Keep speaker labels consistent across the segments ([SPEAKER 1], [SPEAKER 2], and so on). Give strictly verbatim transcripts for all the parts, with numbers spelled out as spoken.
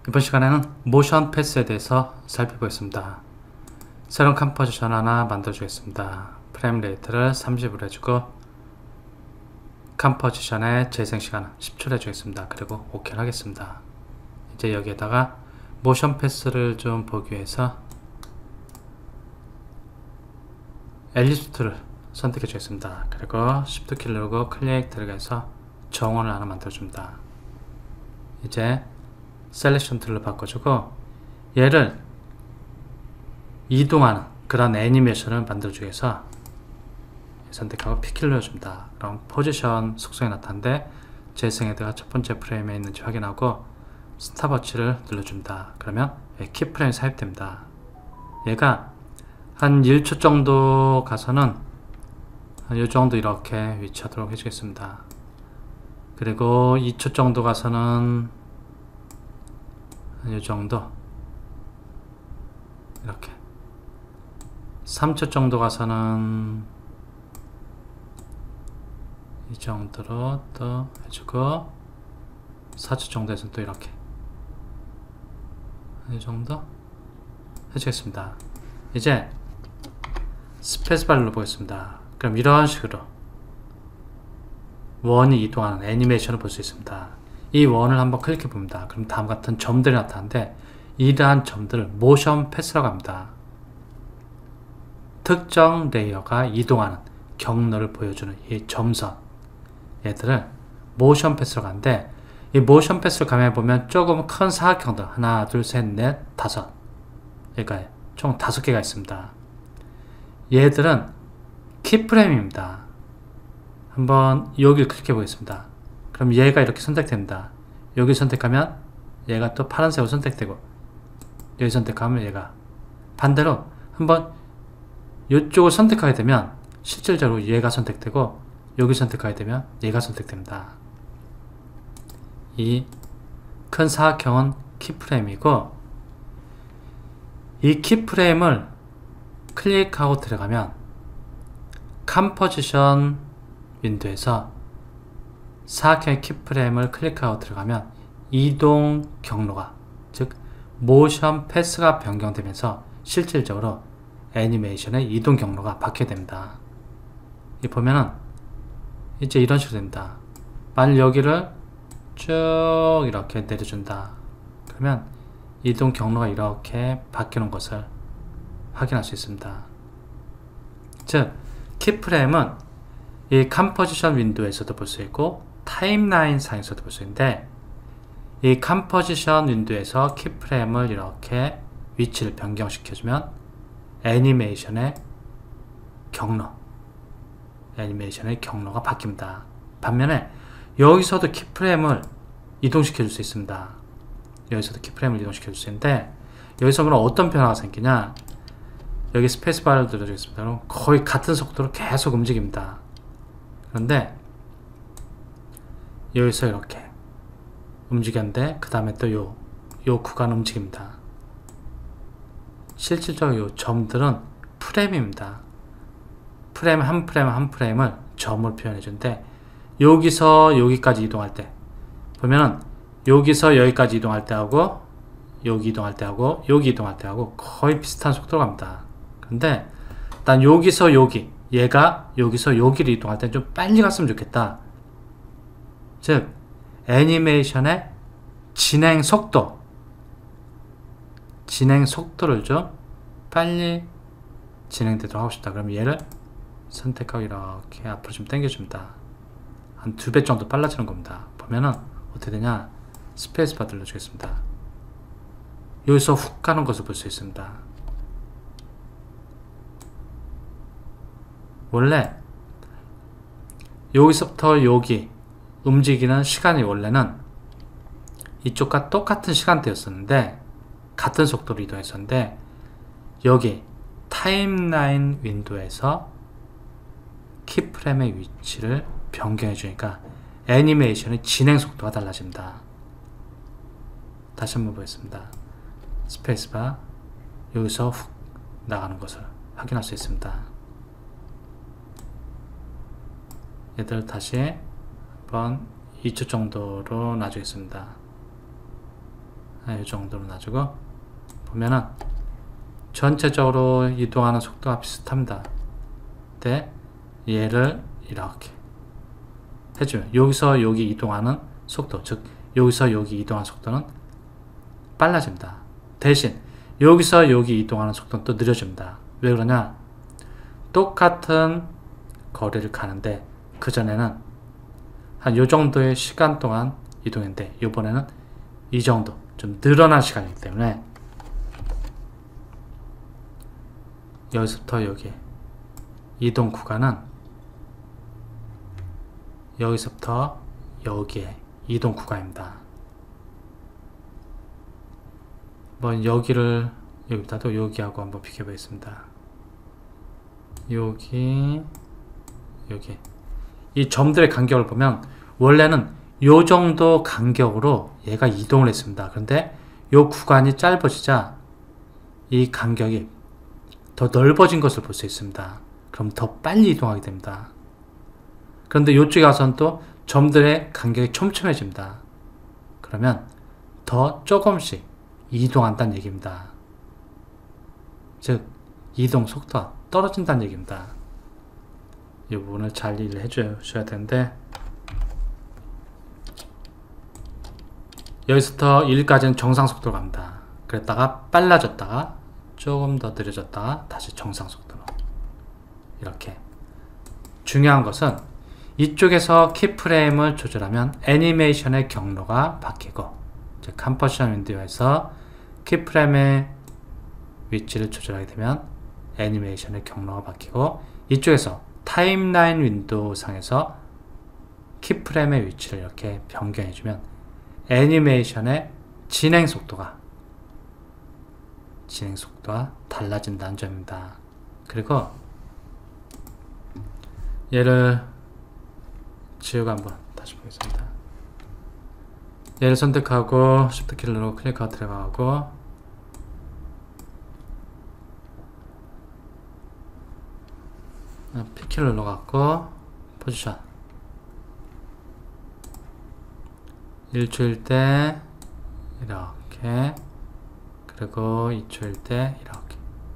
[SPEAKER 1] 이번 시간에는 모션 패스에 대해서 살펴보겠습니다. 새로운 컴포지션 하나 만들어 주겠습니다. 프레임 레이트를 삼십으로 해주고 컴포지션의 재생 시간은 십 초로 해주겠습니다. 그리고 오케이를 하겠습니다. 이제 여기에다가 모션 패스를 좀 보기 위해서 엘립스 툴을 선택해 주겠습니다. 그리고 쉬프트 키를 누르고 클릭 들어가서 정원을 하나 만들어 줍니다. 이제 셀렉션 툴로 바꿔주고 얘를 이동하는 그런 애니메이션을 만들어주기 위해서 선택하고 P키를 눌러줍니다. 그럼 포지션 속성이 나타나는데 재생 헤드가 첫 번째 프레임에 있는지 확인하고 스탑워치를 눌러줍니다. 그러면 키프레임이 삽입됩니다. 얘가 한 일 초 정도 가서는 한 이 정도 이렇게 위치하도록 해주겠습니다. 그리고 이 초 정도 가서는 이 정도 이렇게 삼 초 정도 가서는 이 정도로 또 해주고 사 초 정도에서는 또 이렇게 이 정도 해주겠습니다. 이제 스페이스바를 눌러보겠습니다. 그럼 이런 식으로 원이 이동하는 애니메이션을 볼 수 있습니다. 이 원을 한번 클릭해 봅니다. 그럼 다음과 같은 점들이 나타나는데 이러한 점들을 모션 패스라고 합니다. 특정 레이어가 이동하는 경로를 보여주는 이 점선 얘들을 모션 패스라고 하는데 이 모션 패스를 가만히 보면 조금 큰 사각형들 하나 둘 셋 넷 다섯 그러니까 총 다섯 개가 있습니다. 얘들은 키프레임입니다. 한번 여기를 클릭해 보겠습니다. 그럼 얘가 이렇게 선택됩니다. 여기 선택하면 얘가 또 파란색으로 선택되고 여기 선택하면 얘가 반대로 한번 이쪽을 선택하게 되면 실질적으로 얘가 선택되고 여기 선택하게 되면 얘가 선택됩니다. 이 큰 사각형은 키프레임이고 이 키프레임을 클릭하고 들어가면 컴포지션 윈도우에서 사각형의 키프레임을 클릭하고 들어가면 이동 경로가 즉 모션 패스가 변경되면서 실질적으로 애니메이션의 이동 경로가 바뀌게 됩니다. 이 보면은 이제 이런 식으로 됩니다. 만약 여기를 쭉 이렇게 내려준다. 그러면 이동 경로가 이렇게 바뀌는 것을 확인할 수 있습니다. 즉 키프레임은 이 컴포지션 윈도우에서도 볼 수 있고 타임라인 상에서도 볼 수 있는데 이 컴포지션 윈도우에서 키프레임을 이렇게 위치를 변경시켜주면 애니메이션의 경로 애니메이션의 경로가 바뀝니다. 반면에 여기서도 키프레임을 이동시켜 줄 수 있습니다. 여기서도 키프레임을 이동시켜 줄 수 있는데 여기서 그럼 어떤 변화가 생기냐 여기 스페이스바를 눌러주겠습니다. 그럼 거의 같은 속도로 계속 움직입니다. 그런데 여기서 이렇게 움직였는데 그 다음에 또 요, 요 구간 움직입니다. 실질적으로 요 점들은 프레임입니다. 프레임 한 프레임 한 프레임을 점으로 표현해 주는데 여기서 여기까지 이동할 때 보면은 여기서 여기까지 이동할 때 하고 여기 이동할 때 하고 여기 이동할 때 하고 거의 비슷한 속도로 갑니다. 근데 난 여기서 여기 얘가 여기서 여기를 이동할 때 좀 빨리 갔으면 좋겠다. 즉 애니메이션의 진행 속도 진행 속도를 좀 빨리 진행되도록 하고 싶다. 그럼 얘를 선택하고 이렇게 앞으로 좀 당겨줍니다. 한 두 배 정도 빨라지는 겁니다. 보면은 어떻게 되냐 스페이스바 눌러주겠습니다. 여기서 훅 가는 것을 볼 수 있습니다. 원래 여기서부터 여기 움직이는 시간이 원래는 이쪽과 똑같은 시간대였었는데 같은 속도로 이동했었는데 여기 타임라인 윈도우에서 키프레임의 위치를 변경해 주니까 애니메이션의 진행 속도가 달라집니다. 다시 한번 보겠습니다. 스페이스바 여기서 훅 나가는 것을 확인할 수 있습니다. 얘들 다시 한번 이 초 정도로 놔주겠습니다. 이 정도로 놔주고 보면은 전체적으로 이동하는 속도가 비슷합니다. 근데 얘를 이렇게 해주면 여기서 여기 이동하는 속도, 즉 여기서 여기 이동하는 속도는 빨라집니다. 대신 여기서 여기 이동하는 속도는 또 느려집니다. 왜 그러냐? 똑같은 거리를 가는데 그전에는 한 요 정도의 시간 동안 이동했는데 이번에는 이 정도 좀 늘어난 시간이기 때문에 여기서부터 여기 이동 구간은 여기서부터 여기에 이동 구간입니다. 뭐 여기를 여기다도 여기하고 한번 비교해 보겠습니다. 여기 여기 이 점들의 간격을 보면 원래는 요 정도 간격으로 얘가 이동을 했습니다. 그런데 요 구간이 짧아지자 이 간격이 더 넓어진 것을 볼 수 있습니다. 그럼 더 빨리 이동하게 됩니다. 그런데 이쪽에 가서는 또 점들의 간격이 촘촘해집니다. 그러면 더 조금씩 이동한다는 얘기입니다. 즉 이동 속도가 떨어진다는 얘기입니다. 이 부분을 잘 이해를 해주셔야 되는데 여기서부터 일까지는 정상 속도로 갑니다. 그랬다가 빨라졌다가 조금 더 느려졌다가 다시 정상 속도로 이렇게. 중요한 것은 이쪽에서 키프레임을 조절하면 애니메이션의 경로가 바뀌고, 즉 컴포지션 윈도우에서 키프레임의 위치를 조절하게 되면 애니메이션의 경로가 바뀌고, 이쪽에서 타임라인 윈도우 상에서 키프레임의 위치를 이렇게 변경해주면 애니메이션의 진행 속도가 진행 속도가 달라진다는 점입니다. 그리고 얘를 지우고 한번 다시 보겠습니다. 얘를 선택하고 Shift 키를 누르고 클릭하고 들어가고 P키를 눌러갖고 포지션 일 초일 때 이렇게, 그리고 이 초일 때 이렇게.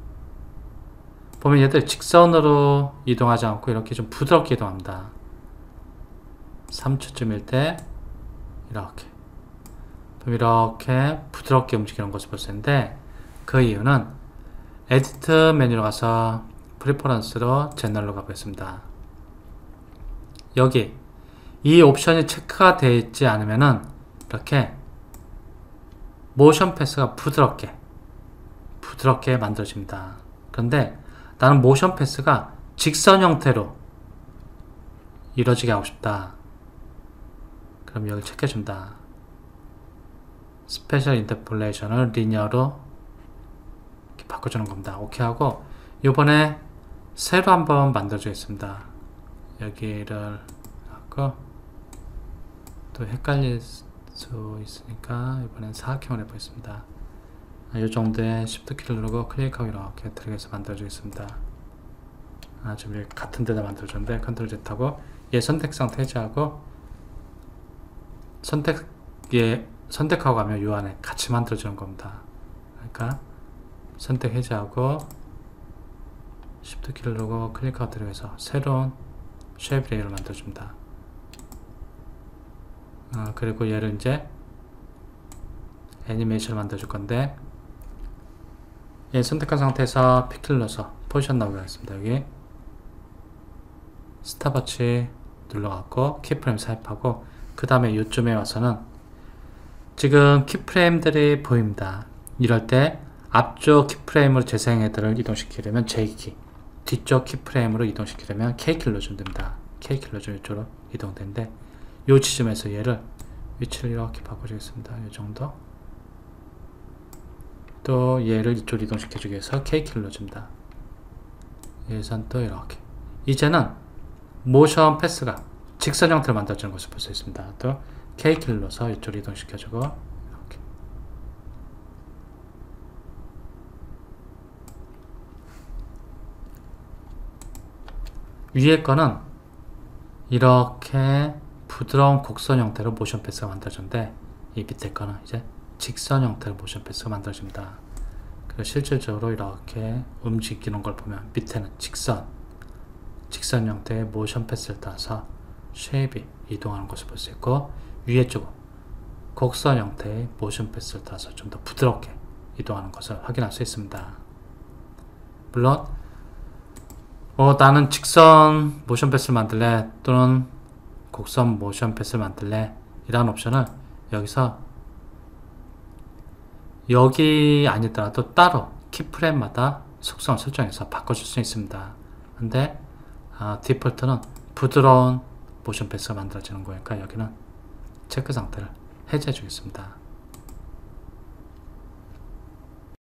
[SPEAKER 1] 보면 얘들 직선으로 이동하지 않고 이렇게 좀 부드럽게 이동합니다. 삼 초쯤일 때 이렇게. 그럼 이렇게 부드럽게 움직이는 것을 볼 수 있는데, 그 이유는 에디트 메뉴로 가서 프리퍼런스로 제너럴로 가보겠습니다. 여기 이 옵션이 체크가 되어 있지 않으면은 이렇게 모션 패스가 부드럽게 부드럽게 만들어집니다. 그런데 나는 모션 패스가 직선 형태로 이루어지게 하고 싶다. 그럼 여기 체크해줍니다. 스페셜 인터폴레이션을 리니어로 이렇게 바꿔주는 겁니다. 오케이 하고 이번에 새로 한번 만들어주겠습니다. 여기를 하고 또 헷갈릴 수 있으니까 이번엔 사각형을 해보겠습니다. 이 정도의 Shift 키를 누르고 클릭하고 이렇게 드래그해서 만들어주겠습니다. 아, 지금 같은 데다 만들어줬는데 컨트롤 Z 하고 얘 선택 상태 해제하고 선택, 얘 선택하고 가면 요 안에 같이 만들어주는 겁니다. 그러니까 선택 해제하고 Shift 키를 누르고 클릭하고 들어가서 새로운 쉐입 레이어를 만들어줍니다. 아, 그리고 얘를 이제 애니메이션을 만들어줄 건데, 얘 선택한 상태에서 P키를 눌러서 포지션 나오게 하겠습니다. 여기 스탑워치 눌러갖고 키프레임 삽입하고, 그 다음에 요쯤에 와서는 지금 키프레임들이 보입니다. 이럴 때 앞쪽 키프레임으로 재생 헤더를 이동시키려면 J키, 뒤쪽 키프레임으로 이동시키려면 K키를 눌러주면 됩니다. K키를 눌러주면 이쪽으로 이동되는데, 요 지점에서 얘를 위치를 이렇게 바꿔주겠습니다. 이 정도. 또 얘를 이쪽으로 이동시켜주기 위해서 K키를 눌러줍니다. 여기선 또 이렇게. 이제는 모션 패스가 직선 형태로 만들어지는 것을 볼 수 있습니다. 또 K키를 눌러서 이쪽으로 이동시켜주고 이렇게. 위에 거는 이렇게 부드러운 곡선 형태로 모션 패스가 만들어졌는데, 이 밑에 거는 이제 직선 형태의 모션 패스가 만들어집니다. 그리고 실질적으로 이렇게 움직이는 걸 보면 밑에는 직선, 직선 형태의 모션 패스를 따라서 쉐입이 이동하는 것을 볼 수 있고, 위에 쪽은 곡선 형태의 모션 패스를 따라서 좀 더 부드럽게 이동하는 것을 확인할 수 있습니다. 물론 어, 나는 직선 모션 패스를 만들래 또는 곡선 모션 패스를 만들래 이런 옵션을 여기서 여기 아니더라도 따로 키프레임마다 속성을 설정해서 바꿔줄 수 있습니다. 근데 아, 디폴트는 부드러운 모션 패스가 만들어지는 거니까 여기는 체크 상태를 해제해 주겠습니다.